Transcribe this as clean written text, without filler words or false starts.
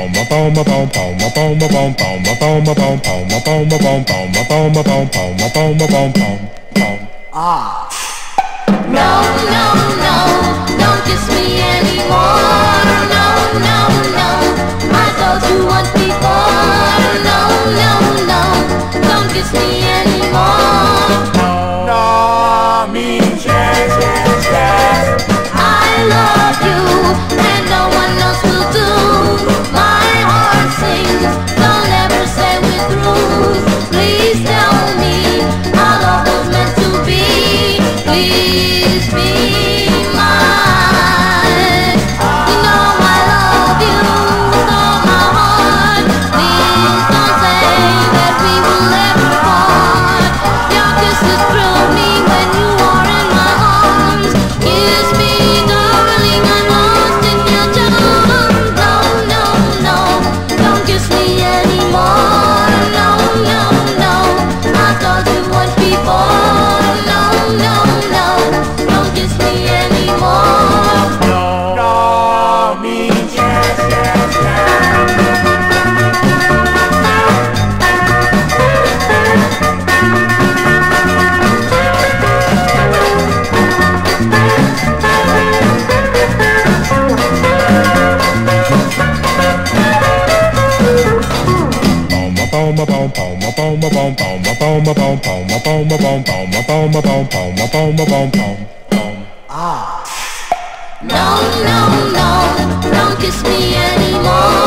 Ah. No, no, no, don't kiss me anymore. No, no, no, I told you once before. No, no, no, don't kiss me anymore. No means yes, yes, yes. I love you, and no one else will do. My heart sings, don't ever say we're through. Please tell me how love was meant to be. Please be mine. You know I love you with all my heart. Please don't say that we will ever part. Your kisses thrill me when you are in my arms. Kiss me, darling, I'm lost in your charms. No, no, no, don't kiss me anymore. No, no, no, I told you once before. No, no, no, don't kiss me anymore. No means yes, yes, yes. No, no, no, don't kiss me anymore.